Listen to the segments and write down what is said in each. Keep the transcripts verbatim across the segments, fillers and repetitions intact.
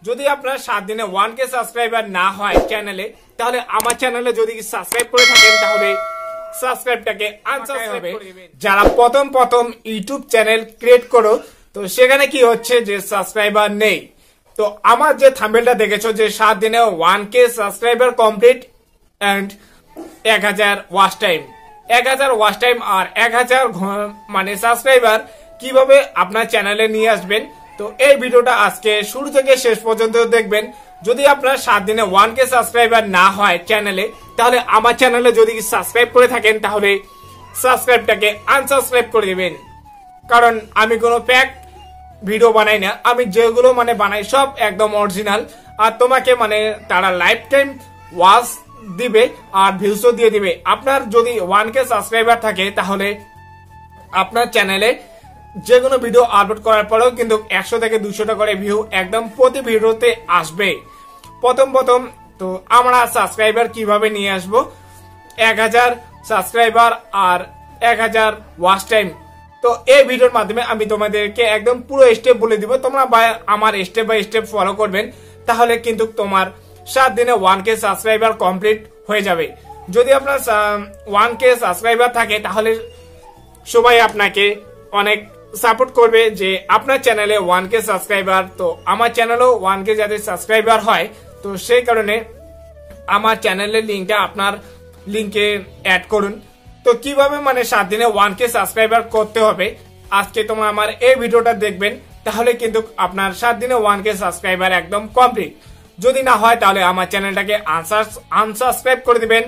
যদি আপনার সাত দিনে ওয়ান কে সাবস্ক্রাইবার না হয় চ্যানেলে, তাহলে আমার চ্যানেলে যদি সাবস্ক্রাইব করে থাকেন তাহলে সাবস্ক্রাইবটাকে আনসাবস্ক্রাইব করে দিবেন। যারা প্রথম প্রথম ইউটিউব চ্যানেল ক্রিয়েট করো, তো সেখানে কি হচ্ছে যে সাবস্ক্রাইবার নেই। তো আমার যে থাম্বনেলটা দেখেছো যে সাত দিনে one K subscriber complete and এক হাজার ওয়াচ টাইম, এক হাজার ওয়াচ টাইম আর এক হাজার মানে সাবস্ক্রাইবার কিভাবে আপনার চ্যানেলে নিয়ে আসবেন, তো এই ভিডিওটা আজকে শুরু থেকে শেষ পর্যন্ত দেখবেন। যদি আপনার সাত দিনে ওয়ান কে সাবস্ক্রাইবার না হয় চ্যানেলে, তাহলে আমার চ্যানেলে যদি সাবস্ক্রাইব করে থাকেন তাহলে সাবস্ক্রাইবটাকে আনসাবস্ক্রাইব করে দিবেন। কারণ আমি কোনো প্যাক ভিডিও বানাই না, আমি যেগুলো মানে বানাই সব একদম অরিজিনাল। আর তোমাকে মানে তারা লাইফ টাইম ওয়াচ দিবে আর ভিউসও দিয়ে দিবে। আপনার যদি ওয়ান কে সাবস্ক্রাইবার থাকে তাহলে আপনার চ্যানেলে যে কোনো ভিডিও আপলোড করার পরেও কিন্তু একশো থেকে দুশোটা করে ভিউ একদম প্রতি ভিডিওতে আসবে। প্রথম প্রথম তো আমরা সাবস্ক্রাইবার কিভাবে নিয়ে আসবো, এক হাজার সাবস্ক্রাইবার আর এক হাজার ওয়াচ টাইম, তো এই ভিডিওর মাধ্যমে আমি তোমাদেরকে একদম পুরো স্টেপ বলে দিব। তোমরা আমার স্টেপ বাই স্টেপ ফলো করবেন, তাহলে কিন্তু তোমার সাত দিনে ওয়ান কে সাবস্ক্রাইবার কমপ্লিট হয়ে যাবে। যদি আপনার ওয়ান কে সাবস্ক্রাইবার থাকে তাহলে সবাই আপনাকে অনেক সাপোর্ট করবে যে আপনার চ্যানেলে ওয়ান কে সাবস্ক্রাইবার, তো আমার চ্যানেলেও ওয়ান কে যাতে সাবস্ক্রাইবার হয়, তো সেই কারণে আমার চ্যানেলের লিঙ্কটা আপনার লিঙ্কে অ্যাড করুন। তো কিভাবে মানে সাত দিনে ওয়ান কে সাবস্ক্রাইবার করতে হবে আজকে তোমরা আমার এই ভিডিওটা দেখবেন, তাহলে কিন্তু আপনার সাত দিনে ওয়ান কে সাবস্ক্রাইবার একদম কমপ্লিট। যদি না হয় তাহলে আমার চ্যানেলটাকে আনসাবস্ক্রাইব করে দিবেন।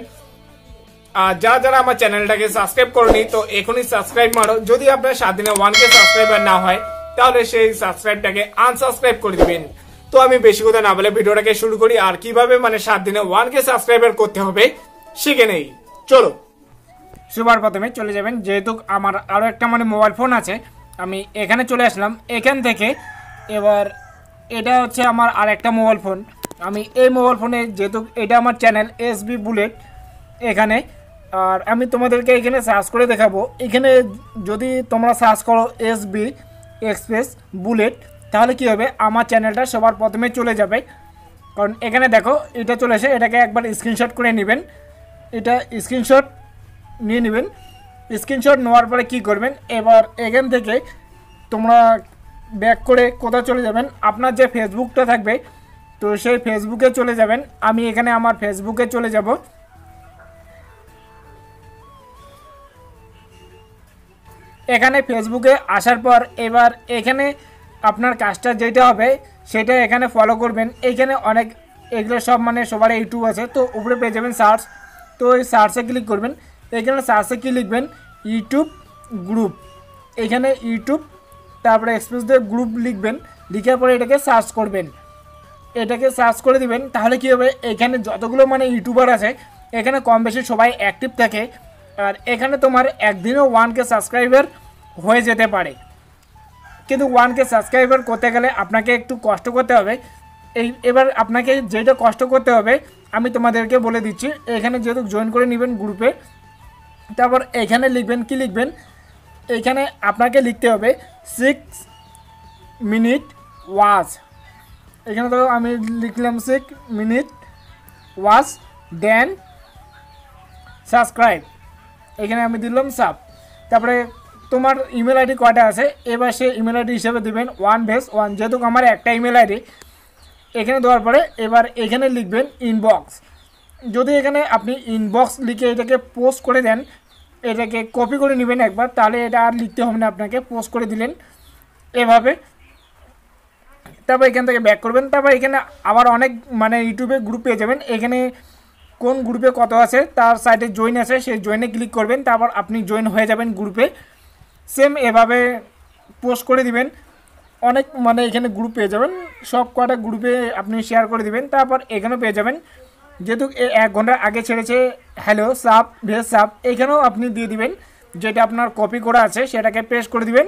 আর যারা যারা আমার চ্যানেলটাকে সাবস্ক্রাইব করনি, তো এখনই সাবস্ক্রাইব মারো। যদি আপনার সাত দিনে ওয়ান কে সাবস্ক্রাইবার না হয় তাহলে সেই সাবস্ক্রাইবটাকে আনসাবস্ক্রাইব করে দিবেন। তো আমি বেশি কথা না বলে ভিডিওটাকে শুরু করি, আর কিভাবে মানে সাত দিনে ওয়ান কে সাবস্ক্রাইবার করতে হবে শিখে নেই। চলো, সবার প্রথমে চলে যাবেন, যেহেতু আমার আরো একটা মানে মোবাইল ফোন আছে, আমি এখানে চলে আসলাম। এখান থেকে এবার এটা হচ্ছে আমার আর একটা মোবাইল ফোন। আমি এই মোবাইল ফোনে যেহেতু এটা আমার চ্যানেল এস বি বুলেট, এখানে আর আমি তোমাদেরকে এখানে সার্চ করে দেখাবো। এখানে যদি তোমরা সার্চ করো এস বি এক্সপ্রেস বুলেট, তাহলে কি হবে, আমার চ্যানেলটা সবার প্রথমে চলে যাবে। কারণ এখানে দেখো এটা চলে এসে, এটাকে একবার স্ক্রিনশট করে নেবেন। এটা স্ক্রিনশট নিয়ে নেবেন। স্ক্রিনশট নেওয়ার পরে কি করবেন, এবার এখান থেকে তোমরা ব্যাক করে কোথাও চলে যাবেন, আপনার যে ফেসবুকটা থাকবে তো সেই ফেসবুকে চলে যাবেন। আমি এখানে আমার ফেসবুকে চলে যাব। এখানে ফেসবুকে আসার পর এবার এখানে আপনার কাজটা যেটা হবে সেটা এখানে ফলো করবেন। এইখানে অনেক এগুলো সব মানে সবার ইউটিউব আছে, তো উপরে পেয়ে যাবেন সার্চ, তো এই সার্চে ক্লিক করবেন। এখানে সার্চে কি লিখবেন, ইউটিউব গ্রুপ, এখানে ইউটিউব তারপরে এক্সপ্রেস দিয়ে গ্রুপ লিখবেন। লিখার পরে এটাকে সার্চ করবেন, এটাকে সার্চ করে দিবেন। তাহলে কি হবে, এখানে যতগুলো মানে ইউটিউবার আছে এখানে কম বেশি সবাই অ্যাক্টিভ থাকে। আর এখানে তোমার একদিনও ওয়ান কে সাবস্ক্রাইবার হয়ে যেতে পারে, কিন্তু ওয়ান কে সাবস্ক্রাইবার করতে গেলে আপনাকে একটু কষ্ট করতে হবে। এই এবার আপনাকে যেটা কষ্ট করতে হবে আমি তোমাদেরকে বলে দিচ্ছি। এখানে যেহেতু জয়েন করে নেবেন গ্রুপে, তারপর এখানে লিখবেন, কি লিখবেন, এখানে আপনাকে লিখতে হবে সিক্স মিনিট ওয়াচ। এখানে তো আমি লিখলাম six minute watch then subscribe, এখানে আমি দিলাম সাব। তারপরে তোমার ইমেল আইডি কয়টা আছে, এবার সে ইমেল আইডি হিসেবে দেবেন ওয়ান বেস ওয়ান, যেহেতু আমার একটা ইমেল আইডি। এখানে দেওয়ার পরে এবার এখানে লিখবেন ইনবক্স। যদি এখানে আপনি ইনবক্স লিখে এটাকে পোস্ট করে দেন, এটাকে কপি করে নেবেন একবার, তাহলে এটা আর লিখতে হবে না আপনাকে, পোস্ট করে দিলেন এভাবে। তারপর এখান থেকে ব্যাক করবেন। তারপর এখানে আবার অনেক মানে ইউটিউবে গ্রুপ পেয়ে যাবেন। এখানে কোন গ্রুপে কত আছে তার সাইডে জয়েন আছে, সেই জয়েনে ক্লিক করবেন, তারপর আপনি জয়েন হয়ে যাবেন গ্রুপে। সেম এভাবে পোস্ট করে দিবেন। অনেক মানে এখানে গ্রুপ পেয়ে যাবেন, সব কটা গ্রুপে আপনি শেয়ার করে দিবেন। তারপর এখানেও পেয়ে যাবেন, যেহেতু এক ঘন্টা আগে ছেড়েছে হ্যালো সাব ভেজ সাব, এখানেও আপনি দিয়ে দিবেন। যেটা আপনার কপি করা আছে সেটাকে পেস্ট করে দিবেন।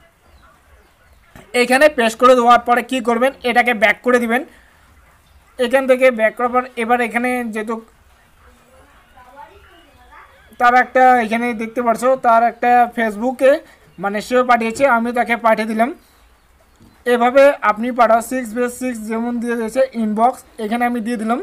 এখানে পেস্ট করে দেওয়ার পরে কি করবেন, এটাকে ব্যাক করে দিবেন। এখান থেকে ব্যাক করার পর এবার এখানে যেহেতু তার একটা এখানে দেখতে পাচ্ছ তার একটা ফেসবুকে মানে সেও পাঠিয়েছে, আমি তাকে পাঠিয়ে দিলাম। এভাবে আপনি পাঠাও সিক্স বেস সিক্স যেমন দিয়ে দিয়েছে ইনবক্স, এখানে আমি দিয়ে দিলাম।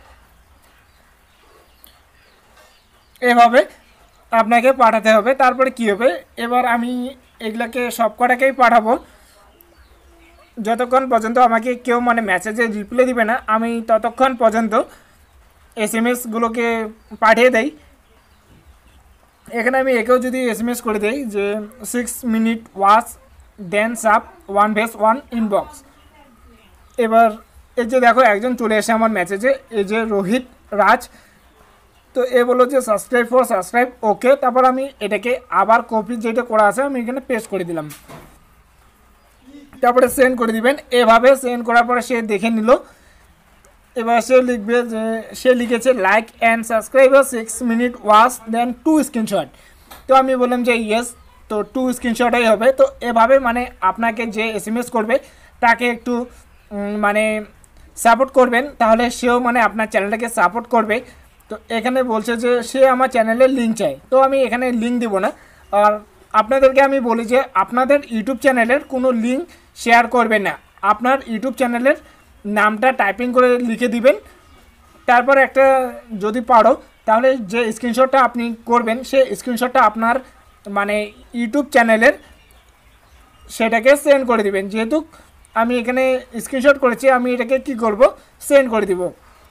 এভাবে আপনাকে পাঠাতে হবে। তারপরে কি হবে, এবার আমি এগুলাকে সব কটাকেই পাঠাবো যতক্ষণ পর্যন্ত আমাকে কেউ মানে মেসেজে রিপ্লাই দিবে না, আমি ততক্ষণ পর্যন্ত এস এম এসগুলোকে পাঠিয়ে দেই। এখানে আমি একেও যদি এস এম এস করে দেই যে সিক্স মিনিট ওয়াচ দেন সাপ ওয়ান ভেস ওয়ান ইনবক্স, এবার এই যে দেখো একজন চলে এসে আমার মেসেজে, এই যে রোহিত রাজ, তো এ বলো যে সাবস্ক্রাইব ফর সাবস্ক্রাইব, ওকে। তারপর আমি এটাকে আবার কপি যেটা করা আছে আমি এখানে পেস্ট করে দিলাম, তারপরে সেন্ড করে দিবেন। এভাবে সেন্ড করার পরে সে দেখে নিল। এবার সে লিখবে যে সে লিখেছে like and subscriber six minute watch then two screenshot, তো আমি বললাম যে ইয়েস, তো টু স্ক্রিনশটই হবে। তো এভাবে মানে আপনাকে যে এস এম এস করবে তাকে একটু মানে সাপোর্ট করবেন, তাহলে সেও মানে আপনার চ্যানেলটাকে সাপোর্ট করবে। তো এখানে বলছে যে সে আমার চ্যানেলের লিঙ্ক চায়, তো আমি এখানে লিঙ্ক দিব না। আর আপনাদেরকে আমি বলি যে আপনাদের ইউটিউব চ্যানেলের কোনো লিঙ্ক শেয়ার করবেন না, আপনার ইউটিউব চ্যানেলের নামটা টাইপিং করে লিখে দিবেন। তারপর একটা যদি পারো তাহলে যে স্ক্রিনশটটা আপনি করবেন সেই স্ক্রিনশটটা আপনার মানে ইউটিউব চ্যানেলের সেটাকে সেন্ড করে দিবেন। যেহেতু আমি এখানে স্ক্রিনশট করেছি, আমি এটাকে কি করব, সেন্ড করে দিব।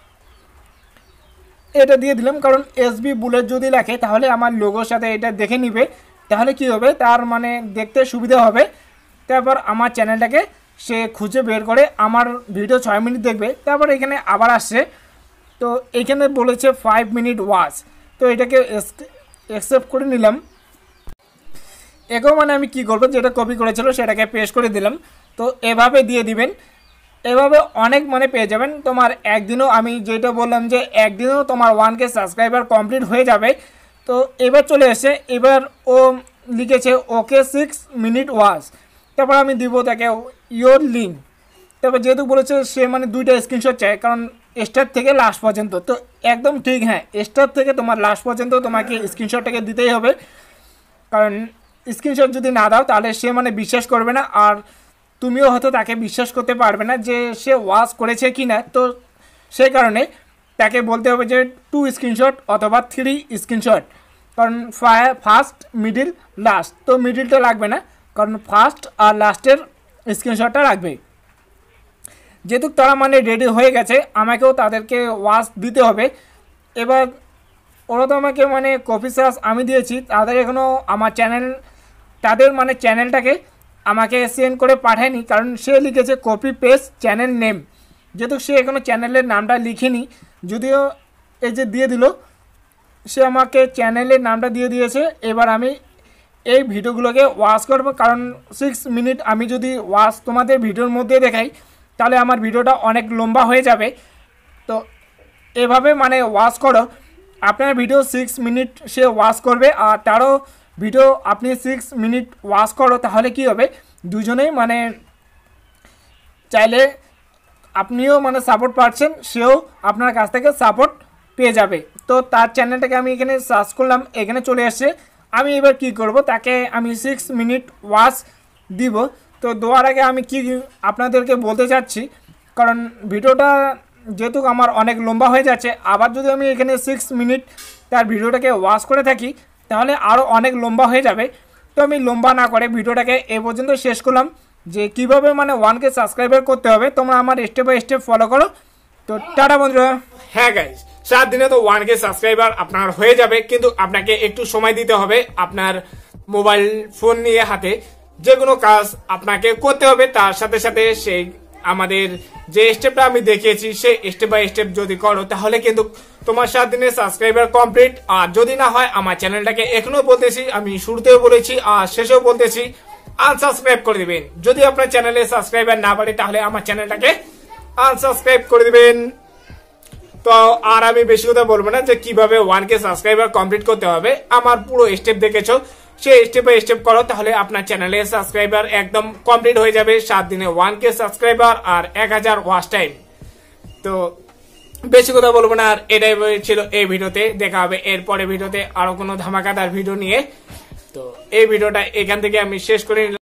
এটা দিয়ে দিলাম, কারণ এসবি বুলেট যদি লেখে তাহলে আমার লোগোর সাথে এটা দেখে নিবে, তাহলে কি হবে তার মানে দেখতে সুবিধা হবে। তারপর আমার চ্যানেলটাকে সে খুঁজে বের করে আমার ভিডিও ছয় মিনিট দেখবে। তারপর এখানে আবার আসছে, তো এখানে বলেছে ফাইভ মিনিট ওয়াচ, তো এটাকে অ্যাকসেপ্ট করে নিলাম। একেও মানে আমি কি করব, যেটা কপি করেছিল সেটাকে পেস্ট করে দিলাম। তো এভাবে দিয়ে দিবেন, এভাবে অনেক মানে পেয়ে যাবেন। তোমার একদিনও আমি যেটা বললাম যে একদিনও তোমার ওয়ান কে সাবস্ক্রাইবার কমপ্লিট হয়ে যাবে। তো এবার চলে এসে এবার ও লিখেছে ওকে সিক্স মিনিট ওয়াচ, তারপর আমি দিব তাকে ইয়োর লিঙ্ক। তারপর যেহেতু বলেছে সে মানে দুইটা স্ক্রিনশট চায়, কারণ স্টার্ট থেকে লাস্ট পর্যন্ত, তো একদম ঠিক, হ্যাঁ স্টার্ট থেকে তোমার লাস্ট পর্যন্ত তোমাকে স্ক্রিনশটটাকে দিতেই হবে, কারণ স্ক্রিনশট যদি না দাও তাহলে সে মানে বিশ্বাস করবে না, আর তুমিও হয়তো তাকে বিশ্বাস করতে পারবে না যে সে ওয়াচ করেছে কি না। তো সেই কারণে তাকে বলতে হবে যে টু স্ক্রিনশট অথবা থ্রি স্ক্রিনশট, কারণ ফার্স্ট মিডিল লাস্ট, তো মিডিলটা লাগবে না, কারণ ফার্স্ট আর লাস্টের স্ক্রিনশটটা রাখবে। যেহেতু তারা মানে রেডি হয়ে গেছে, আমাকেও তাদেরকে ওয়াচ দিতে হবে। এবার ওরা তো আমাকে মানে কপি চার্জ আমি দিয়েছি, তাদের এখনও আমার চ্যানেল তাদের মানে চ্যানেলটাকে আমাকে সেন্ড করে পাঠায়নি, কারণ সে লিখেছে কপি পেস্ট চ্যানেল নেম, যেহেতু সে এখনও চ্যানেলের নামটা লিখেনি। যদিও এই যে দিয়ে দিল, সে আমাকে চ্যানেলের নামটা দিয়ে দিয়েছে। এবার আমি এই ভিডিওগুলোকে ওয়াচ করব, কারণ সিক্স মিনিট আমি যদি ওয়াচ তোমাদের ভিডিওর মধ্যে দেখাই তাহলে আমার ভিডিওটা অনেক লম্বা হয়ে যাবে। তো এভাবে মানে ওয়াচ করো, আপনার ভিডিও সিক্স মিনিট সে ওয়াচ করবে, আর তারও ভিডিও আপনি সিক্স মিনিট ওয়াচ করো, তাহলে কি হবে দুজনেই মানে চাইলে আপনিও মানে সাপোর্ট পাচ্ছেন, সেও আপনার কাছ থেকে সাপোর্ট পেয়ে যাবে। তো তার চ্যানেলটাকে আমি এখানে সার্চ করলাম, এখানে চলে আসছে। আমি এবার কি করব, তাকে আমি সিক্স মিনিট ওয়াচ দিব। তো দেওয়ার আগে আমি কি আপনাদেরকে বলতে চাচ্ছি, কারণ ভিডিওটা যেহেতু আমার অনেক লম্বা হয়ে যাচ্ছে, আবার যদি আমি এখানে সিক্স মিনিট তার ভিডিওটাকে ওয়াচ করে থাকি তাহলে আরও অনেক লম্বা হয়ে যাবে। তো আমি লম্বা না করে ভিডিওটাকে এ পর্যন্ত শেষ করলাম, যে কিভাবে মানে ওয়ান কে সাবস্ক্রাইবার করতে হবে। তোমরা আমার স্টেপ বাই স্টেপ ফলো করো। তো টাটা বন্ধুরা। হ্যাঁ গাইস, সাত দিনে তো ওয়ান কে সাবস্ক্রাইবার আপনার হয়ে যাবে, কিন্তু আপনাকে একটু সময় দিতে হবে। আপনার মোবাইল ফোন নিয়ে হাতে যে কোনো কাজ আপনাকে করতে হবে, তার সাথে সাথে সেই আমাদের যে স্টেপটা আমি দেখিয়েছি সেই স্টেপ বাই স্টেপ যদি করো তাহলে কিন্তু তোমার সাত দিনের সাবস্ক্রাইবার কমপ্লিট। আর যদি না হয় আমার চ্যানেলটাকে এখনো বলতেছি, আমি শুরুতেও বলেছি আর শেষেও বলতেছি, আনসাবস্ক্রাইব করে দিবেন। যদি আপনার চ্যানেলে সাবস্ক্রাইবার না বাড়ে তাহলে আমার চ্যানেলটাকে আনসাবস্ক্রাইব করে দিবেন। তো আর আমি বেশি কথা বলবো না যে কিভাবে ওয়ান কে সাবস্ক্রাইবার কমপ্লিট করতে হবে, আমার পুরো স্টেপ দেখেছো, সেই স্টেপ বাই স্টেপ করো, তাহলে আপনার চ্যানেলে সাবস্ক্রাইবার একদম কমপ্লিট হয়ে যাবে। সাত দিনে ওয়ান কে সাবস্ক্রাইবার আর এক হাজার ওয়াচ টাইম। তো বেশি কথা বলবো না, আর এটাই ছিল এই ভিডিওতে। দেখা হবে এরপরে ভিডিওতে আরো কোনো ধামাকাদার ভিডিও নিয়ে। তো এই ভিডিওটা এখান থেকে আমি শেষ করে